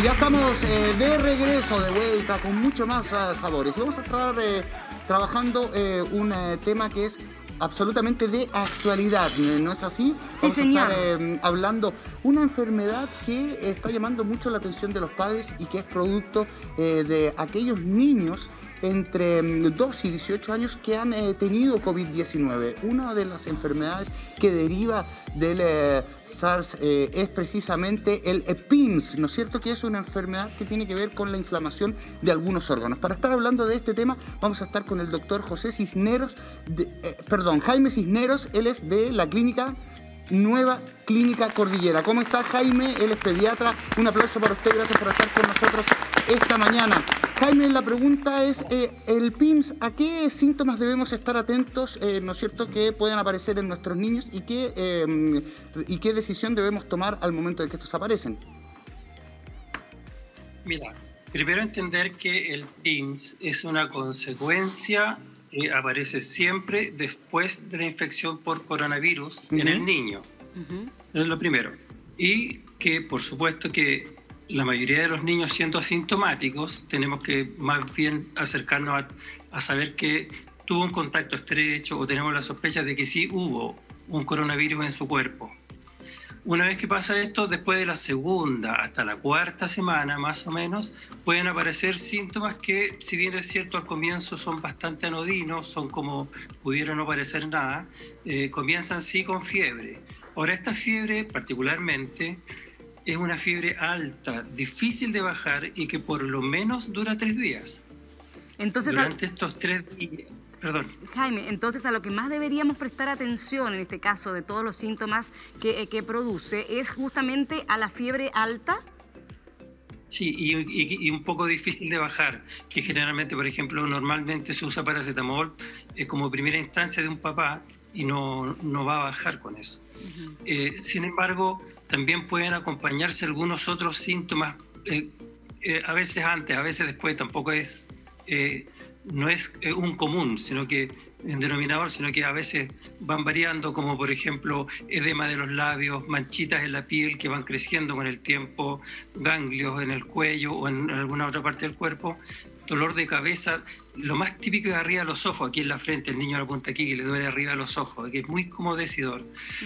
Ya estamos de regreso, de vuelta, con mucho más sabores. Y vamos a estar trabajando un tema que es absolutamente de actualidad, ¿no es así? Sí, señor. Vamos a estar hablando una enfermedad que está llamando mucho la atención de los padres y que es producto de aquellos niños entre 2 y 18 años que han tenido COVID-19. Una de las enfermedades que deriva del SARS es precisamente el PIMS, ¿no es cierto? Que es una enfermedad que tiene que ver con la inflamación de algunos órganos. Para estar hablando de este tema vamos a estar con el doctor Jaime Cisneros. Él es de la clínica Nueva Clínica Cordillera. ¿Cómo está, Jaime? Él es pediatra. Un aplauso para usted. Gracias por estar con nosotros esta mañana. Jaime, la pregunta es, el PIMS, ¿a qué síntomas debemos estar atentos, ¿no es cierto?, que puedan aparecer en nuestros niños y qué decisión debemos tomar al momento de que estos aparecen? Mira, primero entender que el PIMS es una consecuencia que aparece siempre después de la infección por coronavirus en el niño. Es lo primero. Y que, por supuesto, que la mayoría de los niños siendo asintomáticos, tenemos que más bien acercarnos a saber que tuvo un contacto estrecho o tenemos la sospecha de que sí hubo un coronavirus en su cuerpo. Una vez que pasa esto, después de la segunda hasta la cuarta semana, más o menos, pueden aparecer síntomas que, si bien es cierto al comienzo son bastante anodinos, son como pudiera no parecer nada, comienzan sí con fiebre. Ahora, esta fiebre particularmente es una fiebre alta, difícil de bajar y que por lo menos dura 3 días. Entonces, durante estos 3 días... Perdón. Jaime, entonces a lo que más deberíamos prestar atención en este caso de todos los síntomas que produce es justamente a la fiebre alta. Sí, y un poco difícil de bajar, que generalmente, por ejemplo, normalmente se usa paracetamol como primera instancia de un papá y no va a bajar con eso. Sin embargo, también pueden acompañarse algunos otros síntomas, a veces antes, a veces después, tampoco es... no es un común, sino que un denominador, sino que a veces van variando, como por ejemplo edema de los labios, manchitas en la piel que van creciendo con el tiempo, ganglios en el cuello o en alguna otra parte del cuerpo, dolor de cabeza. Lo más típico es arriba de los ojos, aquí en la frente, el niño lo apunta aquí, que le duele arriba de los ojos, que es muy comodécidor.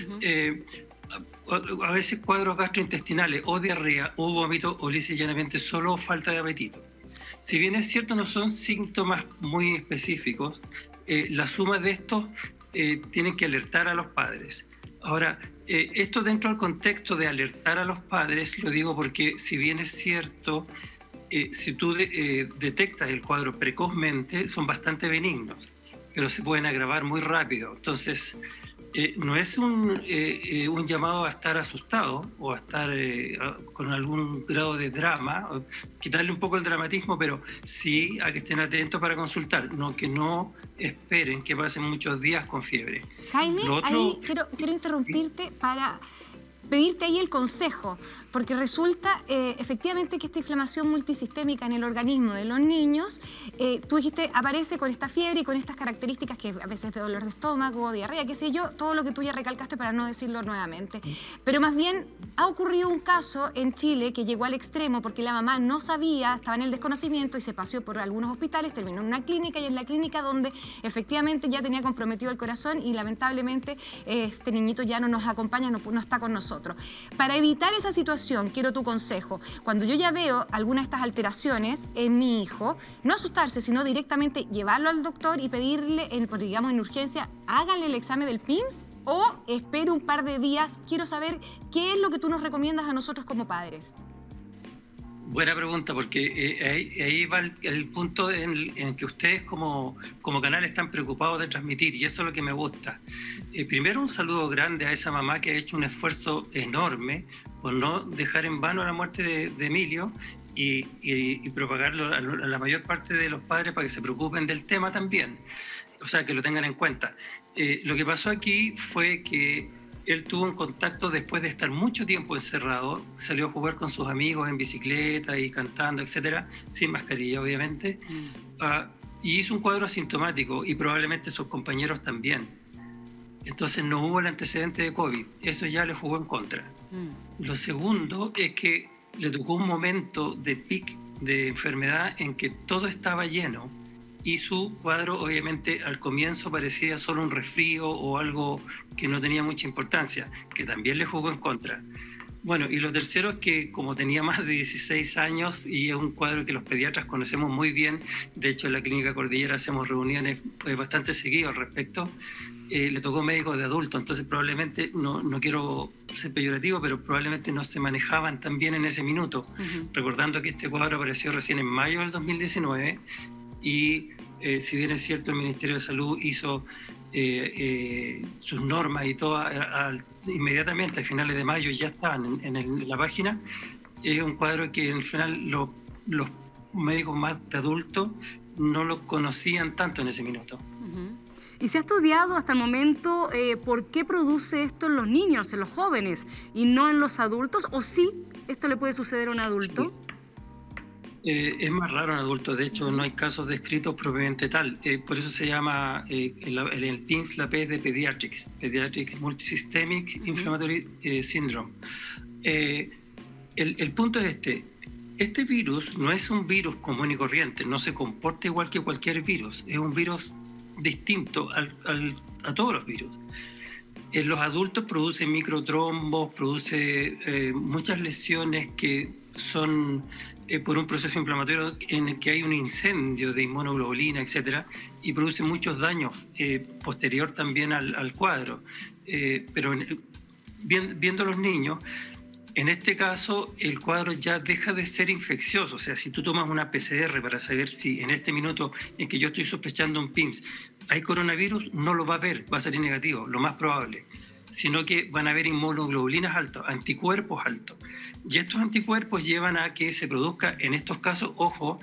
A veces cuadros gastrointestinales o diarrea o vómito o lisa y llanamente solo falta de apetito. Si bien es cierto, no son síntomas muy específicos, la suma de estos tienen que alertar a los padres. Ahora, esto dentro del contexto de alertar a los padres, lo digo porque si bien es cierto, si tú detectas el cuadro precozmente, son bastante benignos, pero se pueden agravar muy rápido. Entonces, no es un llamado a estar asustado o a estar con algún grado de drama, quitarle un poco el dramatismo, pero sí a que estén atentos para consultar, que no esperen que pasen muchos días con fiebre. Jaime, ahí quiero interrumpirte para pedirte ahí el consejo, porque resulta efectivamente que esta inflamación multisistémica en el organismo de los niños, tú dijiste, aparece con esta fiebre y con estas características que a veces de dolor de estómago, diarrea, qué sé yo, todo lo que tú ya recalcaste para no decirlo nuevamente. Pero más bien ha ocurrido un caso en Chile que llegó al extremo porque la mamá no sabía, estaba en el desconocimiento y se paseó por algunos hospitales, terminó en una clínica y en la clínica donde efectivamente ya tenía comprometido el corazón y lamentablemente este niñito ya no nos acompaña, no está con nosotros. Para evitar esa situación, quiero tu consejo. Cuando yo ya veo alguna de estas alteraciones en mi hijo, no asustarse, sino directamente llevarlo al doctor y pedirle, digamos en urgencia, háganle el examen del PIMS o espero un par de días. Quiero saber qué es lo que tú nos recomiendas a nosotros como padres. Buena pregunta, porque ahí va el punto en que ustedes como canal están preocupados de transmitir, y eso es lo que me gusta. Primero, un saludo grande a esa mamá que ha hecho un esfuerzo enorme por no dejar en vano la muerte de Emilio y propagarlo a la mayor parte de los padres para que se preocupen del tema también, o sea, que lo tengan en cuenta. Lo que pasó aquí fue que él tuvo un contacto después de estar mucho tiempo encerrado, salió a jugar con sus amigos en bicicleta y cantando, etcétera, sin mascarilla obviamente, y hizo un cuadro asintomático y probablemente sus compañeros también. Entonces no hubo el antecedente de COVID, eso ya le jugó en contra. Lo segundo es que le tocó un momento de pic de enfermedad en que todo estaba lleno y su cuadro obviamente al comienzo parecía solo un resfrío o algo que no tenía mucha importancia, que también le jugó en contra. Bueno, y lo tercero es que como tenía más de 16 años y es un cuadro que los pediatras conocemos muy bien, de hecho en la Clínica Cordillera hacemos reuniones bastante seguidas al respecto, le tocó médico de adulto, entonces probablemente, no quiero ser peyorativo, pero probablemente no se manejaban tan bien en ese minuto, recordando que este cuadro apareció recién en mayo del 2019 y si bien es cierto el Ministerio de Salud hizo sus normas y todo inmediatamente a finales de mayo ya estaban en la página, es un cuadro que en final los médicos más de adultos no lo conocían tanto en ese minuto. ¿Y se ha estudiado hasta el momento por qué produce esto en los niños, en los jóvenes, y no en los adultos? ¿O sí esto le puede suceder a un adulto? Sí. Es más raro en adultos, de hecho no hay casos descritos propiamente tal, por eso se llama el PIMS, la P es de Pediatric Multisystemic Inflammatory Syndrome. El punto es este virus no es un virus común y corriente, no se comporta igual que cualquier virus, es un virus distinto a todos los virus. En los adultos produce microtrombos, produce muchas lesiones que son por un proceso inflamatorio en el que hay un incendio de inmunoglobulina, etcétera, y produce muchos daños posterior también al cuadro. Pero viendo a los niños, en este caso el cuadro ya deja de ser infeccioso. O sea, si tú tomas una PCR para saber si en este minuto en que yo estoy sospechando un PIMS hay coronavirus, no lo va a ver, va a salir negativo, lo más probable, sino que van a haber inmunoglobulinas altas, anticuerpos altos. Y estos anticuerpos llevan a que se produzca, en estos casos, ojo,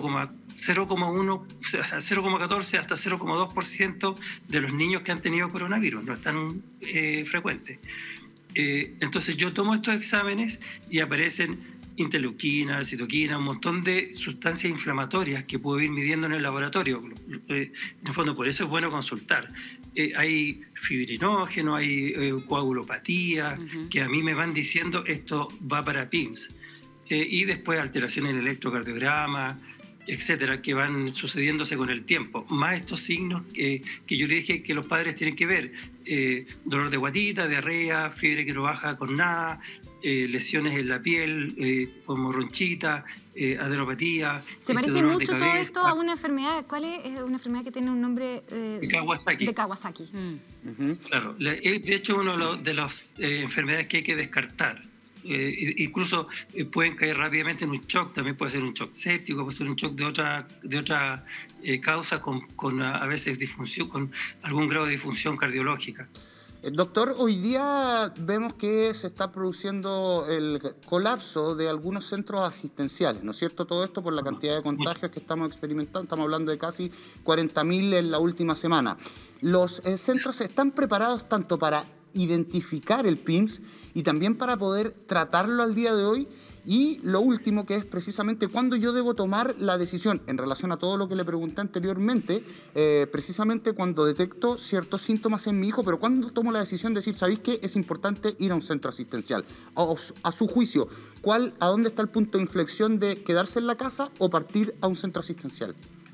0,1, o sea, 0,14 hasta 0,2% de los niños que han tenido coronavirus, no es tan frecuente. Entonces yo tomo estos exámenes y aparecen interleuquina, citoquina, un montón de sustancias inflamatorias que puedo ir midiendo en el laboratorio. En el fondo, por eso es bueno consultar. Hay fibrinógeno, hay coagulopatía, que a mí me van diciendo esto va para PIMS. Y después alteraciones en el electrocardiograma, etcétera, que van sucediéndose con el tiempo. Más estos signos que yo le dije que los padres tienen que ver. Dolor de guatita, diarrea, fiebre que no baja con nada, lesiones en la piel, como ronchita, adenopatía. ¿Se parece mucho todo esto a una enfermedad? ¿Cuál es una enfermedad que tiene un nombre? De Kawasaki. De Kawasaki. Claro, de hecho una de las enfermedades que hay que descartar. Incluso pueden caer rápidamente en un shock, también puede ser un shock séptico, puede ser un shock de otra causa con a veces disfunción, con algún grado de disfunción cardiológica. Doctor, hoy día vemos que se está produciendo el colapso de algunos centros asistenciales, ¿no es cierto? Todo esto por la cantidad de contagios que estamos experimentando, estamos hablando de casi 40.000 en la última semana. Los centros están preparados tanto para identificar el PIMS y también para poder tratarlo al día de hoy. Y lo último, que es precisamente cuándo yo debo tomar la decisión en relación a todo lo que le pregunté anteriormente, precisamente cuando detecto ciertos síntomas en mi hijo, pero cuándo tomo la decisión de decir, ¿sabéis qué? Es importante ir a un centro asistencial. A su juicio, ¿a dónde está el punto de inflexión de quedarse en la casa o partir a un centro asistencial?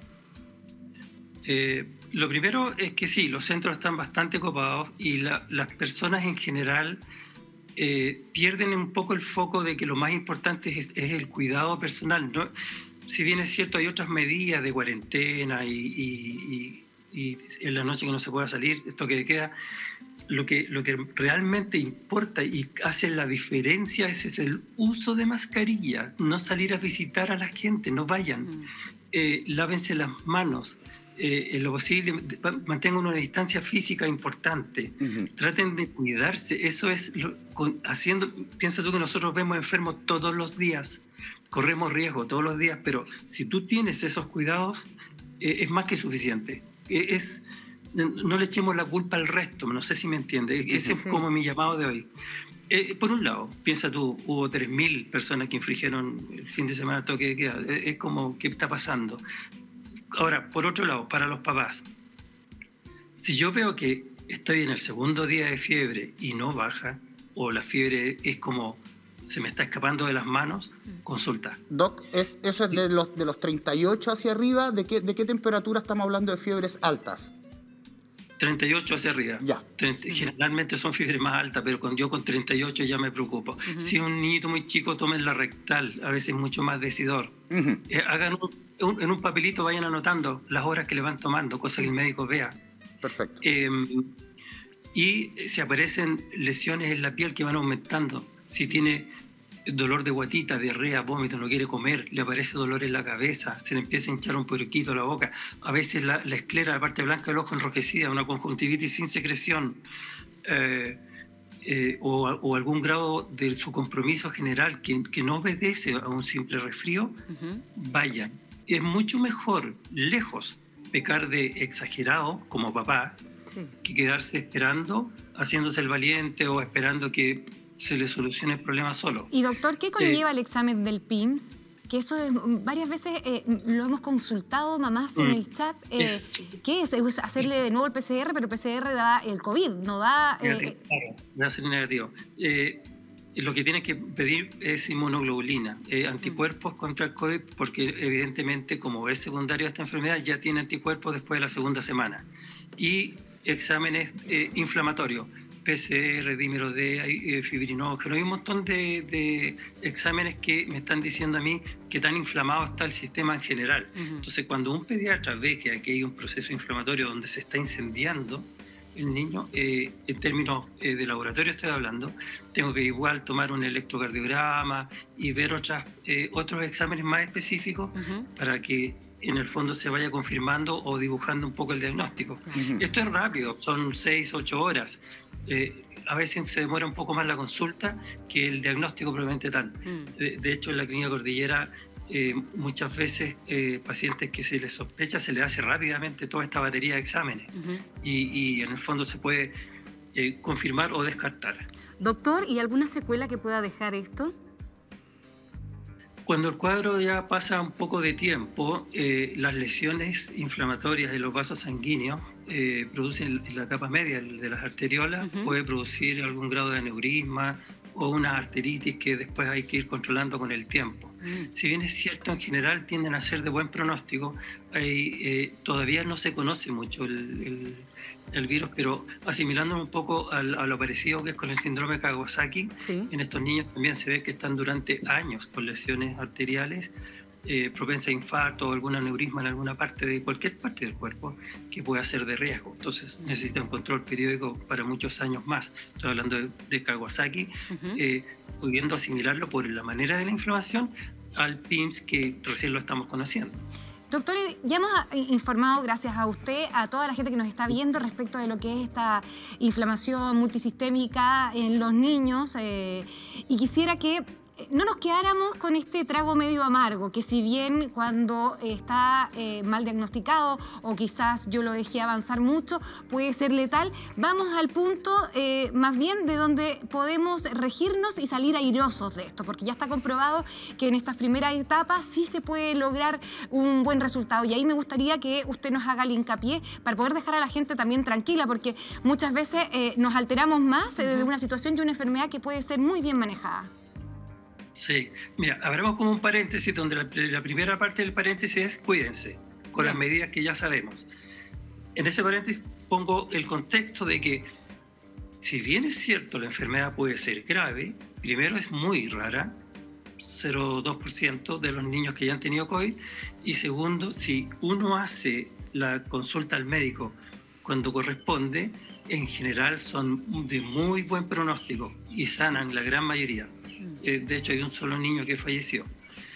Lo primero es que sí, los centros están bastante copados y las personas en general pierden un poco el foco de que lo más importante es el cuidado personal, ¿no? Si bien es cierto, hay otras medidas de cuarentena y en la noche que no se pueda salir, esto que queda, lo que realmente importa y hace la diferencia es el uso de mascarilla, no salir a visitar a la gente, no vayan, lávense las manos. En lo posible mantengan una distancia física importante, traten de cuidarse, eso es piensa tú que nosotros vemos enfermos todos los días, corremos riesgo todos los días, pero si tú tienes esos cuidados es más que suficiente. No le echemos la culpa al resto, no sé si me entiendes, ese es como mi llamado de hoy. Por un lado, piensa tú, hubo 3.000 personas que infringieron el fin de semana toque de queda, es como, ¿qué está pasando? Ahora, por otro lado, para los papás, si yo veo que estoy en el segundo día de fiebre y no baja, o la fiebre es como se me está escapando de las manos, consulta. Doc, eso es de los 38 hacia arriba. ¿De qué temperatura estamos hablando de fiebres altas? 38 hacia arriba. Ya. Generalmente son fiebres más altas, pero yo con 38 ya me preocupo. Si un niñito muy chico, tomen la rectal, a veces mucho más decidor. Hagan en un papelito, vayan anotando las horas que le van tomando, cosa que el médico vea. Perfecto. Y si aparecen lesiones en la piel que van aumentando, si tiene dolor de guatita, diarrea, vómito, no quiere comer, le aparece dolor en la cabeza, se le empieza a hinchar un poquito la boca, a veces la esclera, la parte blanca del ojo enrojecida, una conjuntivitis sin secreción, o algún grado de su compromiso general que no obedece a un simple resfrío, vayan. Es mucho mejor, lejos, pecar de exagerado como papá, que quedarse esperando, haciéndose el valiente o esperando que se le solucione el problema solo. Y doctor, ¿qué conlleva el examen del PIMS? Que eso es, varias veces lo hemos consultado mamás en el chat. ¿Qué es? Es hacerle de nuevo el PCR, pero el PCR da el COVID, no da... Claro, va a ser negativo. Lo que tiene que pedir es inmunoglobulina, anticuerpos contra el COVID, porque evidentemente como es secundario a esta enfermedad ya tiene anticuerpos después de la segunda semana. Y exámenes inflamatorios, PCR, dímero D, fibrinógeno. Hay un montón de exámenes que me están diciendo a mí que tan inflamado está el sistema en general. Entonces, cuando un pediatra ve que aquí hay un proceso inflamatorio donde se está incendiando el niño, en términos de laboratorio estoy hablando, tengo que igual tomar un electrocardiograma y ver otros exámenes más específicos para que en el fondo se vaya confirmando o dibujando un poco el diagnóstico. Esto es rápido, son 6, 8 horas. A veces se demora un poco más la consulta que el diagnóstico propiamente tal. De hecho, en la Clínica Cordillera muchas veces pacientes que se les sospecha se les hace rápidamente toda esta batería de exámenes y en el fondo se puede confirmar o descartar. Doctor, ¿y alguna secuela que pueda dejar esto? Cuando el cuadro ya pasa un poco de tiempo, las lesiones inflamatorias de los vasos sanguíneos producen en la capa media de las arteriolas, puede producir algún grado de aneurisma o una arteritis que después hay que ir controlando con el tiempo. Si bien es cierto, en general tienden a ser de buen pronóstico, todavía no se conoce mucho el virus, pero asimilándolo un poco a lo parecido que es con el síndrome de Kawasaki, en estos niños también se ve que están durante años con lesiones arteriales, propensa a infarto o algún aneurisma en alguna parte de cualquier parte del cuerpo que pueda ser de riesgo. Entonces necesita un control periódico para muchos años más. Estoy hablando de Kawasaki, pudiendo asimilarlo por la manera de la inflamación al PIMS que recién lo estamos conociendo. Doctor, ya hemos informado, gracias a usted, a toda la gente que nos está viendo respecto de lo que es esta inflamación multisistémica en los niños y quisiera que no nos quedáramos con este trago medio amargo, que si bien cuando está mal diagnosticado o quizás yo lo dejé avanzar mucho, puede ser letal, vamos al punto más bien de donde podemos regirnos y salir airosos de esto, porque ya está comprobado que en estas primeras etapas sí se puede lograr un buen resultado. Y ahí me gustaría que usted nos haga el hincapié para poder dejar a la gente también tranquila, porque muchas veces nos alteramos más de una situación y una enfermedad que puede ser muy bien manejada. Sí, mira, abramos como un paréntesis donde la primera parte del paréntesis es cuídense, con las medidas que ya sabemos. En ese paréntesis pongo el contexto de que, si bien es cierto la enfermedad puede ser grave, primero es muy rara, 0,2% de los niños que ya han tenido COVID, y segundo, si uno hace la consulta al médico cuando corresponde, en general son de muy buen pronóstico y sanan la gran mayoría. De hecho, hay un solo niño que falleció.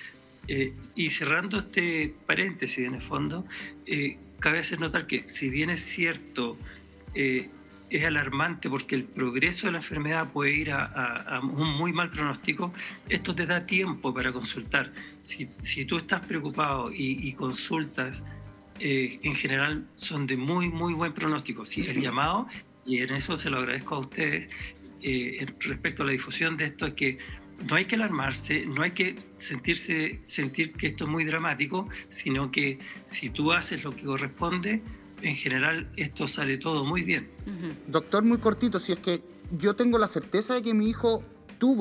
Y cerrando este paréntesis, en el fondo, cabe hacer notar que, si bien es cierto, es alarmante porque el progreso de la enfermedad puede ir a un muy mal pronóstico, esto te da tiempo para consultar. Si tú estás preocupado y consultas, en general son de muy, muy buen pronóstico. Sí, el llamado, y en eso se lo agradezco a ustedes, respecto a la difusión de esto, es que no hay que alarmarse, no hay que sentir que esto es muy dramático, sino que si tú haces lo que corresponde, en general esto sale todo muy bien. Doctor, muy cortito, si es que yo tengo la certeza de que mi hijo tuvo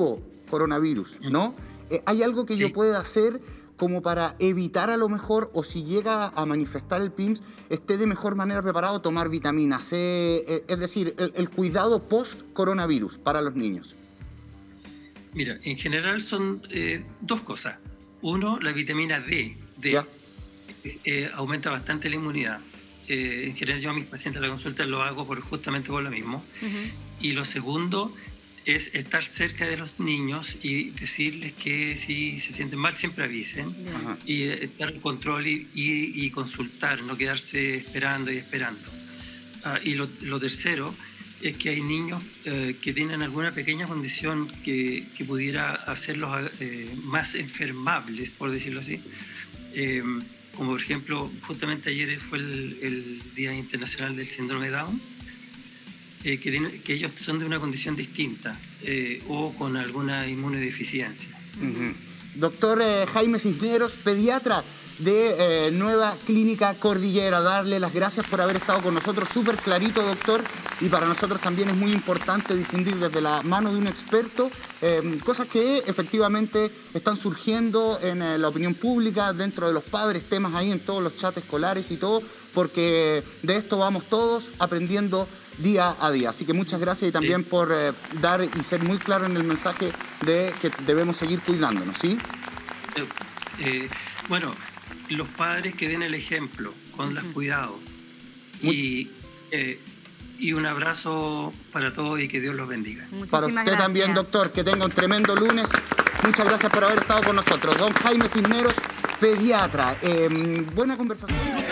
post-coronavirus, ¿no? ¿Hay algo que yo pueda hacer como para evitar a lo mejor, o si llega a manifestar el PIMS, esté de mejor manera preparado, tomar vitamina C, es decir, el cuidado post-coronavirus para los niños? Mira, en general son dos cosas. Uno, la vitamina D aumenta bastante la inmunidad. En general yo a mis pacientes a la consulta lo hago justamente por lo mismo. Y lo segundo es estar cerca de los niños y decirles que si se sienten mal siempre avisen. Y estar en control y consultar, no quedarse esperando y esperando. Y lo tercero es que hay niños que tienen alguna pequeña condición que pudiera hacerlos más enfermables, por decirlo así. Como por ejemplo, justamente ayer fue el Día Internacional del Síndrome Down, que ellos son de una condición distinta o con alguna inmunodeficiencia. Doctor Jaime Cisneros, pediatra de Nueva Clínica Cordillera, darle las gracias por haber estado con nosotros, súper clarito, doctor, y para nosotros también es muy importante difundir desde la mano de un experto cosas que efectivamente están surgiendo en la opinión pública, dentro de los padres, temas ahí en todos los chats escolares y todo, porque de esto vamos todos aprendiendo día a día. Así que muchas gracias y también por dar y ser muy claro en el mensaje de que debemos seguir cuidándonos, ¿sí? Bueno, los padres que den el ejemplo con los cuidados. Y un abrazo para todos y que Dios los bendiga. Para usted también, doctor, que tenga un tremendo lunes. Muchas gracias por haber estado con nosotros. Don Jaime Cisneros, pediatra. Buena conversación.